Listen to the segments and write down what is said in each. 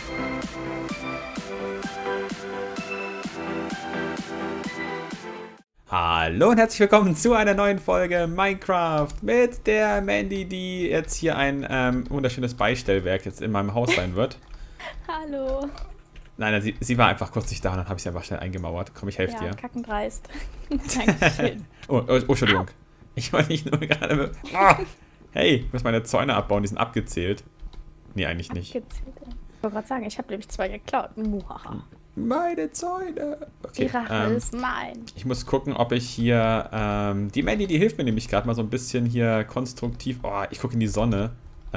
Hallo und herzlich willkommen zu einer neuen Folge Minecraft mit der Mandy, die jetzt hier ein wunderschönes Beistellwerk jetzt in meinem Haus sein wird. Hallo. Nein, sie war einfach kurz nicht da und dann habe ich sie einfach schnell eingemauert. Komm, ich helfe dir. Kackendreist. Dankeschön. Oh, Entschuldigung. Ich wollte nicht nur gerade... Hey, ich muss meine Zäune abbauen, die sind abgezählt. Nee, eigentlich nicht. Abgezählt. Ich wollte gerade sagen, ich habe nämlich 2 geklaut. Muhaha. Meine Zäune. Okay, Die Rache ist mein. ich muss gucken, ob ich hier... die Mandy, die hilft mir nämlich gerade mal so ein bisschen hier konstruktiv... Oh, ich gucke in die Sonne.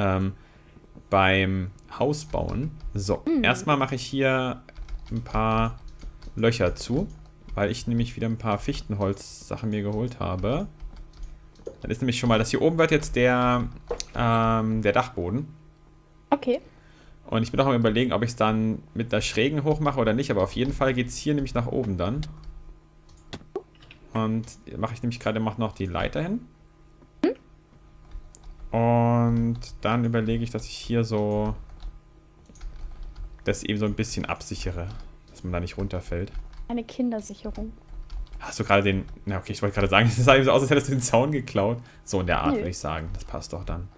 Beim Haus bauen. So, erstmal mache ich hier ein paar Löcher zu, weil ich nämlich wieder ein paar Fichtenholz-Sachen mir geholt habe. Dann ist nämlich schon mal, das hier oben wird jetzt der Dachboden. Okay. Und ich bin auch am Überlegen, ob ich es dann mit der Schrägen hoch mache oder nicht, aber auf jeden Fall geht es hier nämlich nach oben dann. Und mache ich nämlich gerade noch die Leiter hin. Und dann überlege ich, dass ich hier so das eben so ein bisschen absichere, dass man da nicht runterfällt. Eine Kindersicherung. Hast du gerade den... Na okay, ich wollte gerade sagen, es sah eben so aus, als hättest du den Zaun geklaut. So in der Art, würde ich sagen. Das passt doch dann.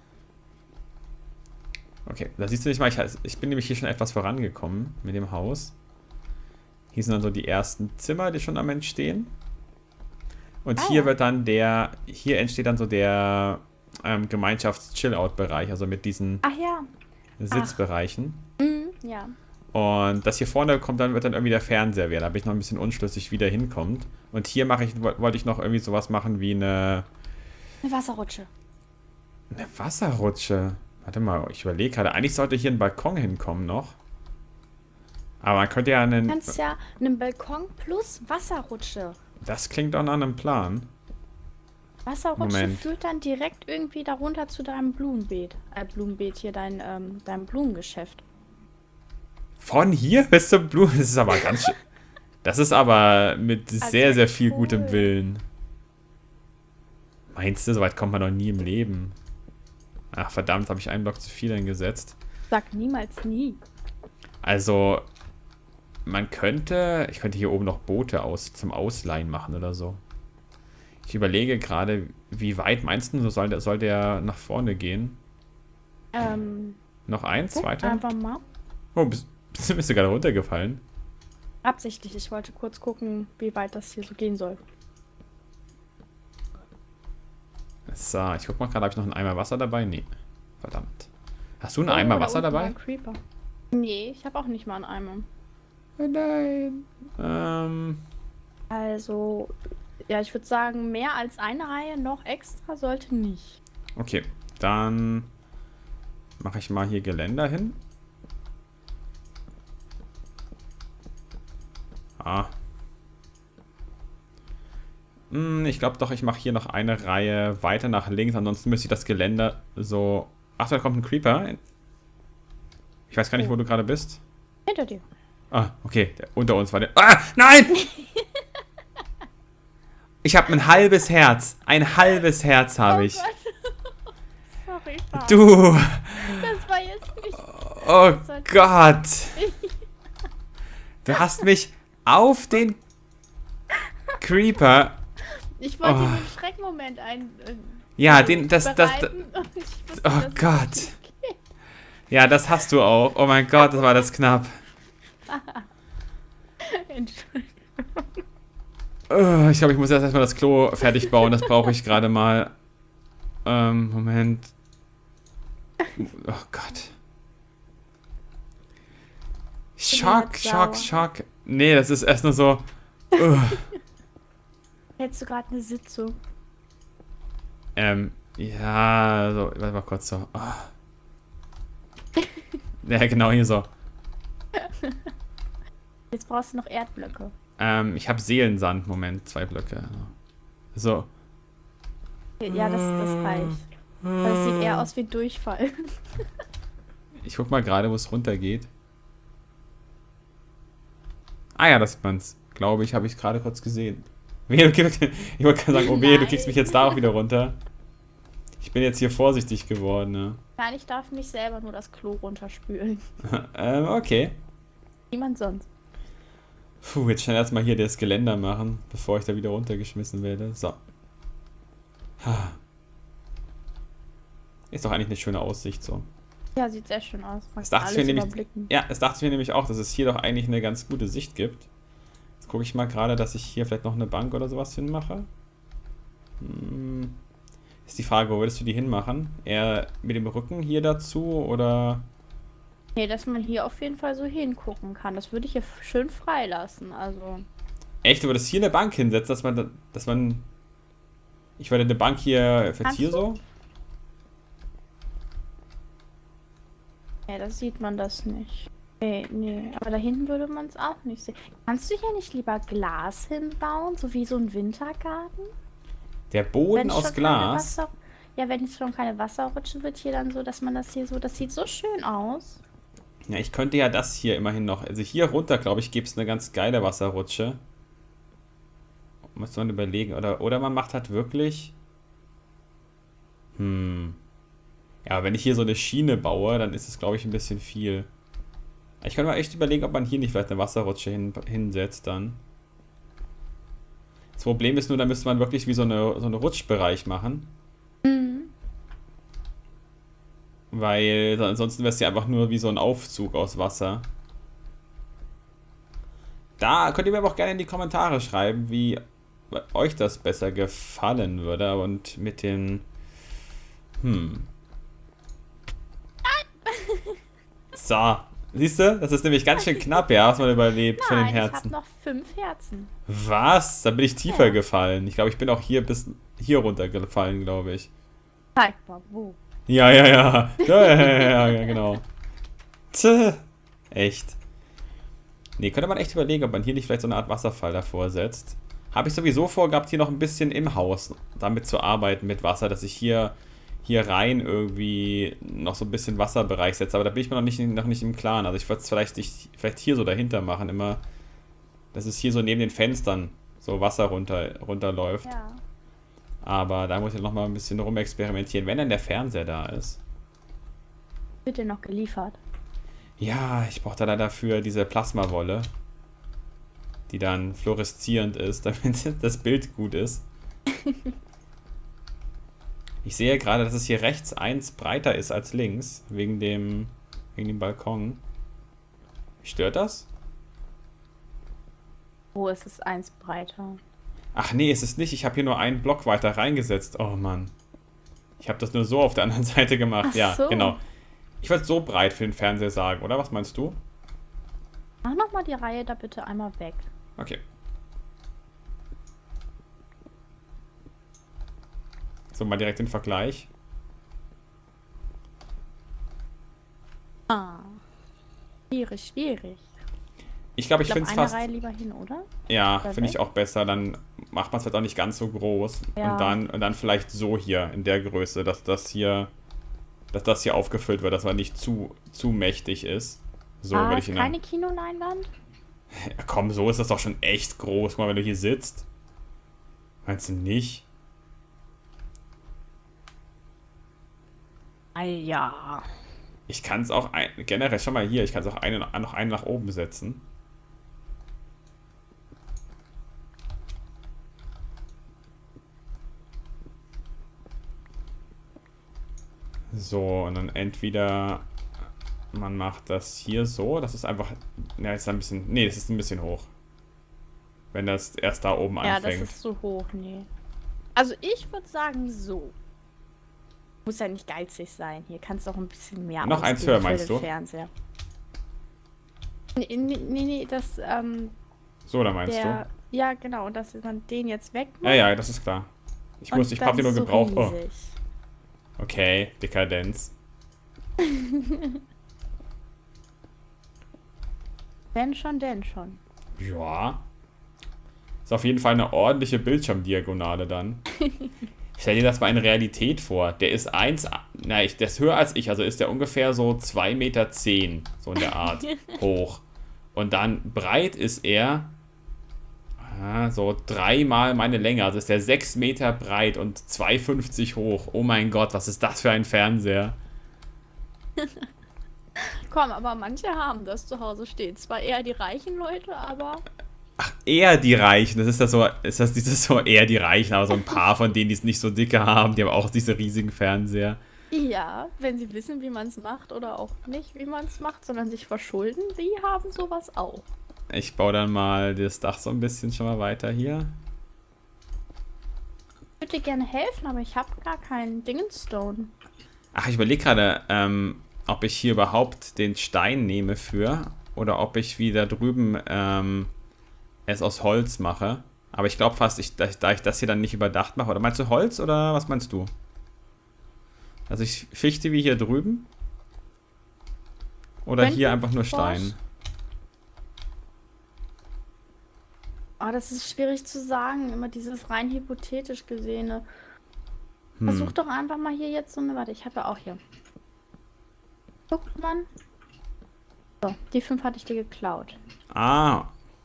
Okay, da siehst du nicht mal, ich bin nämlich hier schon etwas vorangekommen mit dem Haus. Hier sind dann so die ersten Zimmer, die schon am Entstehen. Und hier wird dann hier entsteht dann so der Gemeinschafts-Chill-Out-Bereich, also mit diesen Sitzbereichen. Ja. Und das hier vorne wird dann irgendwie der Fernseher werden. Da bin ich noch ein bisschen unschlüssig, wie der hinkommt. Und hier wollte ich noch irgendwie sowas machen wie eine Wasserrutsche. Eine Wasserrutsche? Warte mal, ich überlege gerade. Eigentlich sollte hier ein Balkon hinkommen noch. Aber man könnte ja Du kannst ja einen Balkon plus Wasserrutsche. Das klingt doch nach einem Plan. Wasserrutsche führt dann direkt irgendwie darunter zu deinem Blumenbeet. Hier, dein Blumengeschäft. Von hier bis zum Blumen? Das ist aber ganz schön. Das ist aber mit sehr, sehr viel gutem Willen. Meinst du, soweit kommt man noch nie im Leben? Ach, verdammt, habe ich einen Block zu viel hingesetzt. Sag niemals nie. Also, ich könnte hier oben noch Boote zum Ausleihen machen oder so. Ich überlege gerade, wie weit meinst du, soll der nach vorne gehen? Noch eins weiter? Einfach mal. Oh, bist du gerade runtergefallen? Absichtlich, ich wollte kurz gucken, wie weit das hier so gehen soll. So, ich guck mal gerade, habe ich noch einen Eimer Wasser dabei? Nee. Verdammt. Hast du einen Eimer Wasser dabei? Ein Creeper. Nee, ich habe auch nicht mal einen Eimer. Oh nein. Also, ja, ich würde sagen, mehr als eine Reihe noch extra sollte nicht. Okay, dann mache ich mal hier Geländer hin. Ich glaube doch, ich mache hier noch eine Reihe weiter nach links. Ansonsten müsste ich das Geländer so... Ach, da kommt ein Creeper. Ich weiß gar nicht, wo du gerade bist. Hinter dir. Ah, okay. Unter uns war der... Ah, nein! Ich habe ein halbes Herz. Ein halbes Herz habe ich. Sorry, du! Das war jetzt nicht... Oh Gott! Du hast mich auf den Creeper... Ich wollte den Schreckmoment ja, oh Gott. Ja, das hast du auch. Oh mein Gott, das war das knapp. Entschuldigung. Ich glaube, ich muss erstmal das Klo fertig bauen. Das brauche ich gerade mal. Moment. Oh Gott. Schock. Nee, das ist erst nur so... Hättest du gerade eine Sitzung? Ja, so, warte mal kurz so. Oh. Ja, genau hier so. Jetzt brauchst du noch Erdblöcke. Ich habe Seelensand, Moment, 2 Blöcke. So. Ja, das reicht. Das sieht eher aus wie Durchfall. Ich guck mal gerade, wo es runtergeht. Ah ja, das sieht man's. Glaube ich, habe ich gerade kurz gesehen. Ich wollte gerade sagen, oh weh, du kriegst mich jetzt da auch wieder runter. Ich bin jetzt hier vorsichtig geworden, ne? Nein, ich darf mich selber nur das Klo runterspülen. Okay. Niemand sonst. Puh, jetzt schnell erstmal hier das Geländer machen, bevor ich da wieder runtergeschmissen werde. So. Ist doch eigentlich eine schöne Aussicht so. Ja, sieht sehr schön aus. Es dachte ich mir nämlich auch, dass es hier doch eigentlich eine ganz gute Sicht gibt. Jetzt gucke ich mal gerade, dass ich hier vielleicht noch eine Bank oder sowas hinmache. Ist die Frage, wo würdest du die hinmachen? Eher mit dem Rücken hier dazu oder... Nee, dass man hier auf jeden Fall so hingucken kann. Das würde ich hier schön freilassen, also... Echt, du würdest hier eine Bank hinsetzen, dass man... Ich würde eine Bank hier... Vielleicht hier so? Ja, da sieht man das nicht. Nee, aber da hinten würde man es auch nicht sehen. Kannst du hier nicht lieber Glas hinbauen, so wie so ein Wintergarten? Der Boden aus Glas? Ja, wenn es schon keine Wasserrutsche wird, hier dann so, dass man das hier so... Das sieht so schön aus. Ja, ich könnte ja das hier immerhin noch... Also hier runter, glaube ich, gibt es eine ganz geile Wasserrutsche. Muss man überlegen. Oder man macht halt wirklich... Ja, wenn ich hier so eine Schiene baue, dann ist es, glaube ich, ein bisschen viel. Ich könnte mal echt überlegen, ob man hier nicht vielleicht eine Wasserrutsche hinsetzt dann. Das Problem ist nur, da müsste man wirklich wie so eine Rutschbereich machen. Weil ansonsten wäre es ja einfach nur wie so ein Aufzug aus Wasser. Da könnt ihr mir aber auch gerne in die Kommentare schreiben, wie euch das besser gefallen würde. Und mit den... So, siehst du? Das ist nämlich ganz schön knapp, ja, was man überlebt von den Herzen. Ich habe noch 5 Herzen. Was? Da bin ich tiefer gefallen. Ich glaube, ich bin auch hier bis hier runtergefallen, glaube ich. Zeig mal, wo. Ja, genau. Tch, echt. Nee, könnte man echt überlegen, ob man hier nicht vielleicht so eine Art Wasserfall davor setzt. Habe ich sowieso vorgehabt, hier noch ein bisschen im Haus damit zu arbeiten mit Wasser, dass ich hier rein irgendwie noch so ein bisschen Wasserbereich setze. Aber da bin ich mir noch nicht im Klaren. Also ich würde es vielleicht hier so dahinter machen, immer, dass es hier so neben den Fenstern so Wasser runterläuft. Ja. Aber da muss ich noch mal ein bisschen rumexperimentieren, wenn dann der Fernseher da ist. Wird dir noch geliefert? Ja, ich brauche da leider dafür diese Plasmawolle, die dann fluoreszierend ist, damit das Bild gut ist. Ich sehe gerade, dass es hier rechts 1 breiter ist als links, wegen dem Balkon. Stört das? Wo ist es 1 breiter? Ach nee, ist es nicht. Ich habe hier nur einen Block weiter reingesetzt. Oh Mann. Ich habe das nur so auf der anderen Seite gemacht. Ach ja, so. Genau. Ich wollte so breit für den Fernseher sagen, oder? Was meinst du? Mach nochmal die Reihe da bitte einmal weg. Okay. So, mal direkt den Vergleich. Schwierig. Ich glaube, ich finde es fast... eine Reihe lieber hin, oder? Ja, finde ich auch besser. Dann macht man es halt auch nicht ganz so groß. Ja. Und dann vielleicht so hier in der Größe, dass das hier aufgefüllt wird, dass man nicht zu mächtig ist. So würde ich ihn keine Kinoleinwand? Ja, komm, so ist das doch schon echt groß. Guck mal, wenn du hier sitzt. Meinst du nicht? Ja. Ich kann es auch generell schon mal hier, ich kann es auch noch einen nach oben setzen. So, und dann entweder man macht das hier so, das ist einfach, ja, ist ein bisschen, nee, das ist ein bisschen hoch. Wenn das erst da oben anfängt. Ja, das ist zu hoch, nee. Also ich würde sagen so. Muss ja nicht geizig sein. Hier kannst du auch ein bisschen mehr noch eins höher, meinst du? Fernseher. Nee, das, so, da meinst du? Ja, genau, und dass man den jetzt wegmacht. Ja, das ist klar. Ich hab den nur so gebraucht. Oh. Riesig. Okay, Dekadenz. Denn schon. Ja. Ist auf jeden Fall eine ordentliche Bildschirmdiagonale dann. Stell dir das mal in Realität vor. Der ist der ist höher als ich, also ist der ungefähr so 2,10 Meter, so in der Art, hoch. Und dann breit ist er so 3-mal meine Länge, also ist der 6 Meter breit und 2,50 hoch. Oh mein Gott, was ist das für ein Fernseher? Komm, aber manche haben das zu Hause stehen. Zwar eher die reichen Leute, aber... Ach, eher die Reichen. Das ist das so, ist das dieses so eher die Reichen, aber so ein paar von denen, die es nicht so dicke haben, die haben auch diese riesigen Fernseher. Ja, wenn sie wissen, wie man es macht oder auch nicht, wie man es macht, sondern sich verschulden, die haben sowas auch. Ich baue dann mal das Dach so ein bisschen schon mal weiter hier. Ich würde dir gerne helfen, aber ich habe gar keinen Dingenstone. Ach, ich überlege gerade, ob ich hier überhaupt den Stein nehme für oder ob ich wieder drüben es aus Holz mache. Aber ich glaube fast, da ich das hier dann nicht überdacht mache. Oder meinst du Holz oder was meinst du? Also ich Fichte wie hier drüben? Oder hier einfach nur Stein? Oh, das ist schwierig zu sagen, immer dieses rein hypothetisch gesehene. Versuch doch einfach mal hier jetzt so eine... Warte, ich habe ja auch hier. Guckt man. So, die 5 hatte ich dir geklaut. Ah.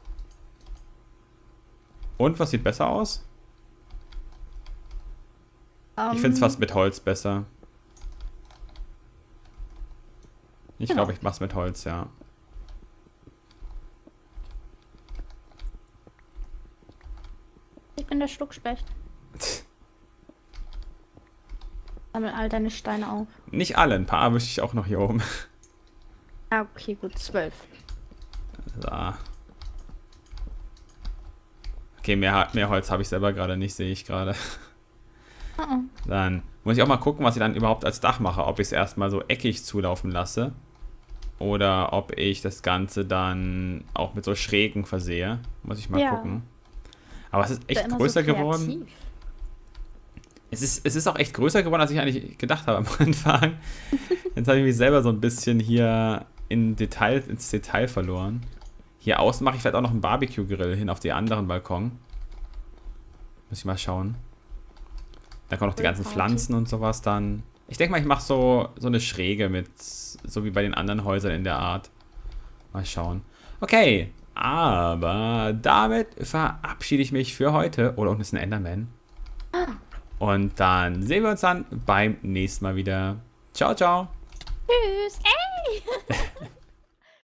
Und, was sieht besser aus? Ich finde es fast mit Holz besser. Ich glaube, ich mache es mit Holz, ja. Ich bin der Schluckspecht. Sammel all deine Steine auf. Nicht alle, ein paar wische ich auch noch hier oben. Ah, okay, gut, 12. So. Okay, mehr Holz habe ich selber gerade nicht, sehe ich gerade. Dann muss ich auch mal gucken, was ich dann überhaupt als Dach mache. Ob ich es erstmal so eckig zulaufen lasse. Oder ob ich das Ganze dann auch mit so Schrägen versehe. Muss ich mal gucken. Aber es ist echt größer geworden. Es ist auch echt größer geworden, als ich eigentlich gedacht habe am Anfang. Jetzt habe ich mich selber so ein bisschen hier ins Detail verloren. Hier außen mache ich vielleicht auch noch einen Barbecue-Grill hin auf die anderen Balkon. Muss ich mal schauen. Da kommen noch die ganzen Pflanzen und sowas dann. Ich denke mal, ich mache so eine Schräge mit, so wie bei den anderen Häusern in der Art. Mal schauen. Okay, aber damit verabschiede ich mich für heute. Oder unten ist ein Enderman. Und dann sehen wir uns dann beim nächsten Mal wieder. Ciao, ciao. Tschüss. Ey!